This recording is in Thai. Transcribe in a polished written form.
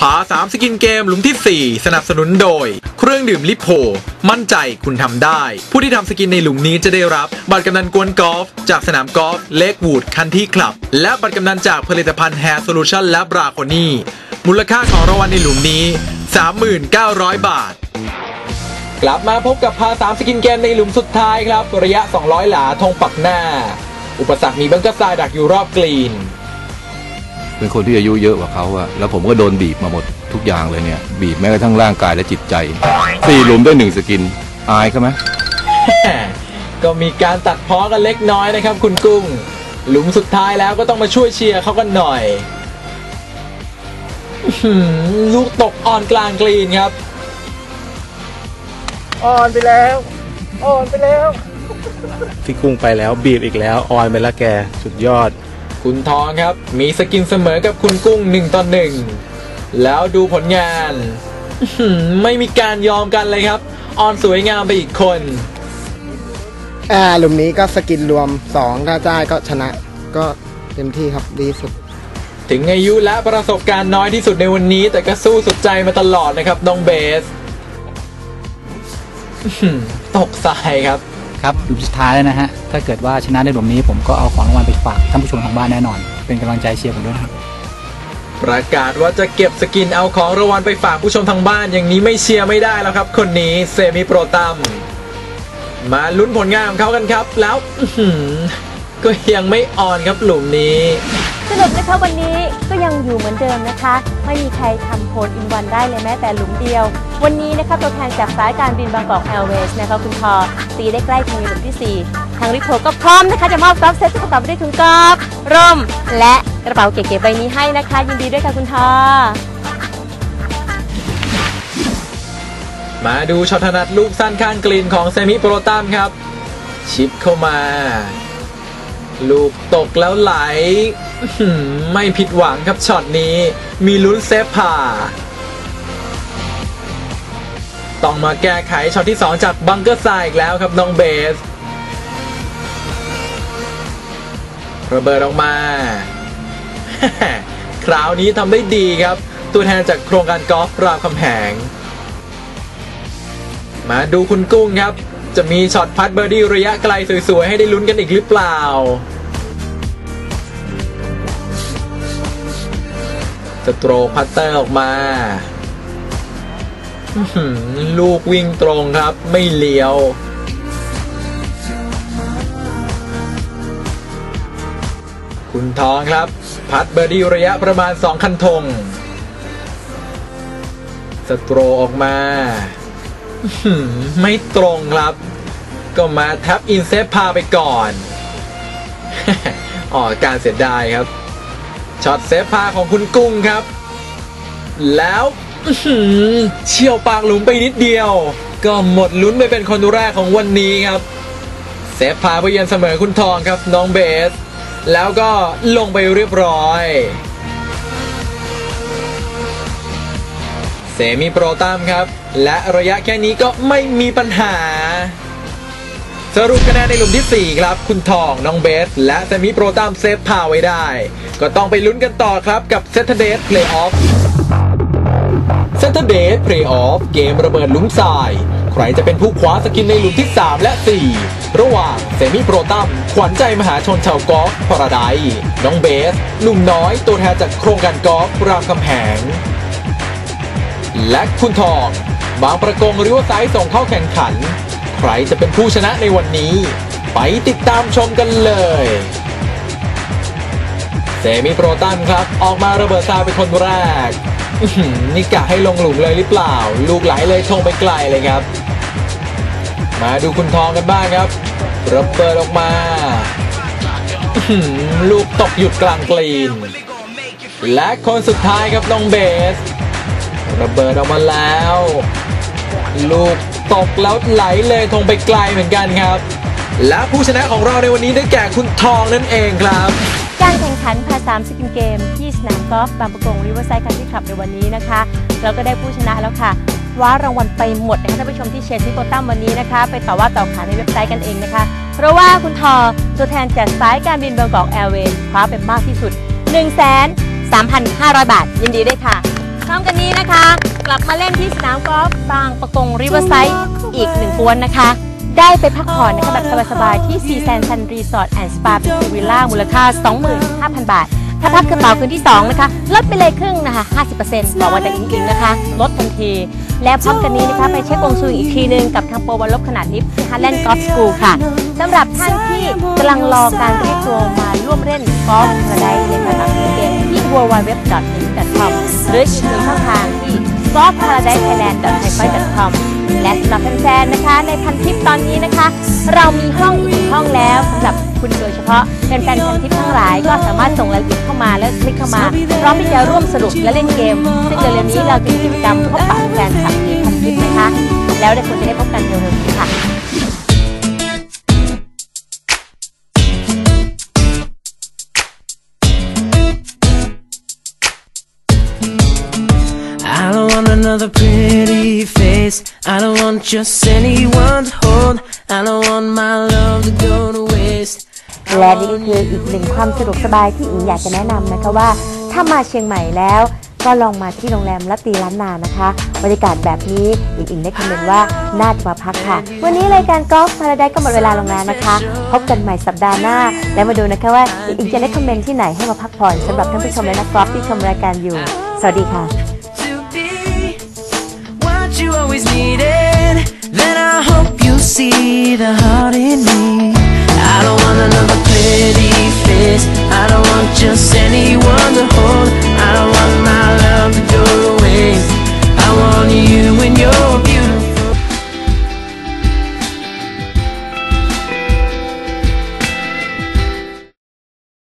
า3สกินเกมหลุมที่4สนับสนุนโดยเครื่องดื่มลิโพมั่นใจคุณทำได้ผู้ที่ทำสกินในหลุมนี้จะได้รับบัตรกำนันกวนกอล์ฟจากสนามกอล์ฟเลกวูดคันที่คลับและบัตรกำนันจากผลิตภัณฑ์แฮร์โซลูชั่นและบราโคนี่มูลค่าของรางวัลในหลุมนี้ 39,000 บาทกลับมาพบกับพา3สกินเกมในหลุมสุดท้ายครับระยะ200หลาธงปักหน้าอุปสรรคมีบังเกอร์ทรายดักอยู่รอบกรีนเป็นคนที่อายุเยอะกว่าเขาอะแล้วผมก็โดนบีบมาหมดทุกอย่างเลยเนี่ยบีบแม้กระทั่งร่างกายและจิตใจ4 หลุมได้1 สกินอายเขาไหมก็มีการตัดพ้อกันเล็กน้อยนะครับคุณกุ้งหลุมสุดท้ายแล้วก็ต้องมาช่วยเชียร์เขากันหน่อยลูกตกอ่อนกลางกรีนครับอ่อนไปแล้วพี่กุ้งไปแล้วบีบอีกแล้วอ่อนไปแล้วแกสุดยอดคุณทองครับมีสกินเสมอกับคุณกุ้ง1-1แล้วดูผลงานไม่มีการยอมกันเลยครับออนสวยงามไปอีกคนหลุมนี้ก็สกินรวม2ถ้าได้ก็ชนะก็เต็มที่ครับดีสุดถึงอายุและประสบการณ์น้อยที่สุดในวันนี้แต่ก็สู้สุดใจมาตลอดนะครับน้องเบสตกทรายครับหลุมสุดท้ายแล้วนะฮะถ้าเกิดว่าชนะในหลุมนี้ผมก็เอาของรางวัลไปฝากท่านผู้ชมทางบ้านแน่นอนเป็นกำลังใจเชียร์ผมด้วยนะครับประกาศว่าจะเก็บสกินเอาของรางวัลไปฝากผู้ชมทางบ้านอย่างนี้ไม่เชียร์ไม่ได้แล้วครับคนนี้เซมิโปรตัมมาลุ้นผลงานของเขากันครับแล้วก็ยังไม่อ่อนครับหลุมนี้สรุปนะคะวันนี้ก็ยังอยู่เหมือนเดิมนะคะไม่มีใครทำโพลอินวันได้เลยแม้แต่หลุมเดียววันนี้นะคะตัวแทนจากสายการบินบางกอกแอร์เวย์นะคะคุณพอตีได้ใกล้ถึงหลุมที่4ทางริโพก็พร้อมนะคะจะมอบกอล์ฟเซ็ตที่ประกอบไปด้วยถุงกอล์ฟร่มและกระเป๋าเก๋ๆใบนี้ให้นะคะยินดีด้วยค่ะคุณทอมาดูช็อตถนัดลูกสั้นข้างกรีนของเซมิโปรตัมครับชิปเข้ามาลูกตกแล้วไหลไม่ผิดหวังครับช็อตนี้มีลุ้นเซฟผ่าต้องมาแก้ไขช็อตที่2จากบังเกอร์ทรายอีกแล้วครับน้องเบสระเบิดออกมาคราวนี้ทำได้ดีครับตัวแทนจากโครงการกอล์ฟรามคำแหงมาดูคุณกุ้งครับจะมีช็อตพัดเบอร์ดี้ระยะไกลสวยๆให้ได้ลุ้นกันอีกหรือเปล่าสโตรกพัตเตอร์ออกมาลูกวิ่งตรงครับไม่เลี้ยวคุณทองครับพัดเบอร์ดี้ระยะประมาณ2 คันธงสโตรออกมาไม่ตรงครับก็มาแท็บอินเซฟพาไปก่อนการเสียดายครับช็อตเซฟพาของคุณกุ้งครับแล้วเฉี่ยวปากหลุมไปนิดเดียวก็หมดลุ้นไปเป็นคนแรกของวันนี้ครับเซฟพาไปเยือนเสมอคุณทองครับน้องเบสแล้วก็ลงไปเรียบร้อยเซมิโปรตัมครับและระยะแค่นี้ก็ไม่มีปัญหาสรุปคะแนนในหลุมที่4ครับคุณทองน้องเบสและเซมิโปรตัมเซฟพาไว้ได้ก็ต้องไปลุ้นกันต่อครับกับ Saturday Playoff Saturday Playoff เกมระเบิดหลุมทรายใครจะเป็นผู้คว้าสกินในหลุมที่3และ4ระหว่างเซมิโปรตัมขวัญใจมหาชนชาวกอล์ฟพาราไดซ์น้องเบสหนุ่มน้อยตัวแทนจากโครงการกอล์ฟรามคำแหงและคุณทองบางประกงริเวอร์ไซด์ส่งเข้าแข่งขันใครจะเป็นผู้ชนะในวันนี้ไปติดตามชมกันเลยเซมิโปรตัมครับออกมาระเบิดทรายเป็นคนแรกนี่กะให้ลงหลุมเลยหรือเปล่าลูกไหลเลยทงไปไกลเลยครับมาดูคุณทองกันบ้างครับระเบิดออกมาลูกตกหยุดกลางกรีนและคนสุดท้ายครับน้องเบสระเบิดออกมาแล้วลูกตกแล้วไหลเลยทงไปไกลเหมือนกันครับและผู้ชนะของเราในวันนี้ได้แก่คุณทองนั่นเองครับการแข่งขันพา3สกินเกมที่สนามกอล์ฟบางประกงริเวอร์ไซด์คันทรีคลับในวันนี้นะคะเราก็ได้ผู้ชนะแล้วค่ะคว้ารางวัลไปหมดนะคะท่านผู้ชมที่เชียร์ที่โปรตัมวันนี้นะคะไปต่อว่าต่อขานในเว็บไซต์กันเองนะคะเพราะว่าคุณทอตัวแทนจากสายการบินบางกอกแอร์เวย์คว้าเป็นมากที่สุด 130,500 บาทยินดีด้วยค่ะพร้อมกันนี้นะคะ กลับมาเล่นที่สนามกอล์ฟบางปะกงริเวอร์ไซด์อีก1กวนนะคะได้ไปพักผ่อนนะคะแบบสบายๆที่ซีแซนซันรีสอร์ทแอนด์สปาเป็นพูลวิลล่ามูลค่า 25,000 บาทถ้าพักคืนต่อคืนที่2นะคะลดไปเลยครึ่งนะคะ 50% บอกว่าแต่จริงๆนะคะลดทันทีแล้วพร้อมกันนี้นะคะไปเช็ควงซุยอีกทีนึงกับทางโปรวันลบขนาดลิฟต์ที่ฮาร์แลนด์กอล์ฟสกูลค่ะสำหรับท่านที่กำลังรอการเรียกตัวมาร่วมเล่นกอล์ฟพาราไดซ์ในระดับเกมที่ www.tennis.com หรืออีกหนึ่งช่องทางที่ golfparadiseThailand.thaipoint.com และสำหรับแฟนๆนะคะในพันทิปตอนนี้นะคะเรามีห้องอีกห้องแล้วสำหรับคุณโดยเฉพาะแฟนๆพันทิปทั้งหลายก็สามารถส่งรายละเอียดเข้ามาแล้วคลิกเข้ามาพร้อมที่จะร่วมสนุกและเล่นเกมซึ่งเร็วๆนี้เราจะมีกิจกรรมพบปะแฟนคลับที่พันทิปนะคะแล้วเดี๋ยวคุณจะได้พบกันเร็วๆนี้ค่ะ I don't want another pretty face. I don't want just anyone to hold. I don't want my love to go to waste. และนี่ก็คืออีกหนึ่งความสะดวกสบายที่อิงอยากจะแนะนำนะคะว่าถ้ามาเชียงใหม่แล้วก็ลองมาที่โรงแรมลัตตีล้านนานะคะบรรยากาศแบบนี้อิงได้คอมเมนต์ว่าน่าจะมาพักค่ะวันนี้รายการกอล์ฟพาราไดซ์ก็หมดเวลาลงแล้วนะคะพบกันใหม่สัปดาห์หน้าแล้วมาดูนะคะว่าอิงจะได้คอมเมนต์ที่ไหนให้มาพักผ่อนสำหรับท่านผู้ชมและนักกอล์ฟที่ชมรายการอยู่สวัสดีค่ะ You always needed, then I hope you see the heart in me. I don't want another